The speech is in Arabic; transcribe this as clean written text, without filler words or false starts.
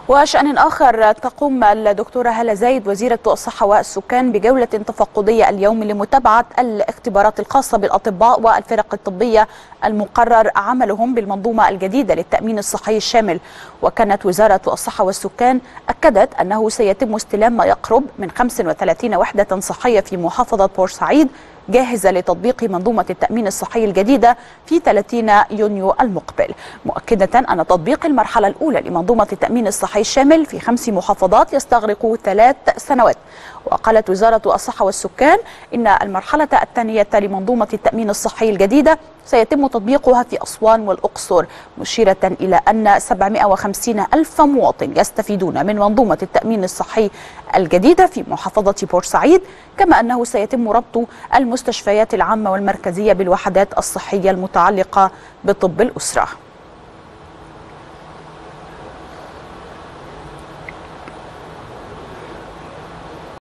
وشأن آخر، تقوم الدكتورة هالة زايد وزيرة الصحة والسكان بجولة تفقدية اليوم لمتابعة الاختبارات الخاصة بالأطباء والفرق الطبية المقرر عملهم بالمنظومة الجديدة للتأمين الصحي الشامل. وكانت وزارة الصحة والسكان أكدت أنه سيتم استلام ما يقرب من 35 وحدة صحية في محافظة بورسعيد جاهزة لتطبيق منظومة التأمين الصحي الجديدة في 30 يونيو المقبل، مؤكدة أن تطبيق المرحلة الأولى لمنظومة التأمين الصحي الشامل في 5 محافظات يستغرق 3 سنوات. وقالت وزارة الصحة والسكان إن المرحلة الثانية لمنظومة التأمين الصحي الجديدة سيتم تطبيقها في أسوان والأقصر، مشيرة إلى أن 750 ألف مواطن يستفيدون من منظومة التأمين الصحي الجديدة في محافظة بورسعيد، كما أنه سيتم ربط المستشفيات العامة والمركزية بالوحدات الصحية المتعلقة بطب الأسرة.